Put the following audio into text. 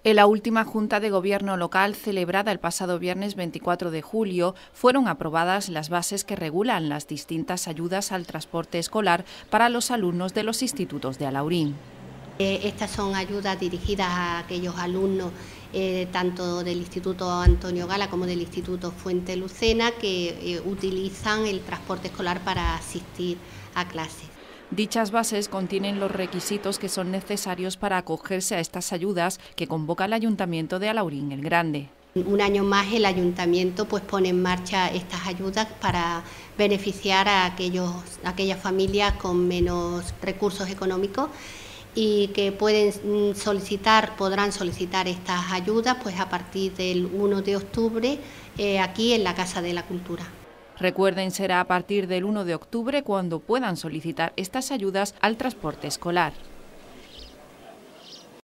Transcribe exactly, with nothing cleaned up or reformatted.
En la última Junta de Gobierno local celebrada el pasado viernes veinticuatro de julio, fueron aprobadas las bases que regulan las distintas ayudas al transporte escolar para los alumnos de los institutos de Alhaurín. Estas son ayudas dirigidas a aquellos alumnos eh, tanto del Instituto Antonio Gala como del Instituto Fuente Lucena que eh, utilizan el transporte escolar para asistir a clases. Dichas bases contienen los requisitos que son necesarios para acogerse a estas ayudas que convoca el Ayuntamiento de Alhaurín el Grande. Un año más el Ayuntamiento pues pone en marcha estas ayudas para beneficiar a, aquellos, a aquellas familias con menos recursos económicos y que pueden solicitar, podrán solicitar estas ayudas pues a partir del uno de octubre eh, aquí en la Casa de la Cultura. Recuerden, será a partir del uno de octubre cuando puedan solicitar estas ayudas al transporte escolar.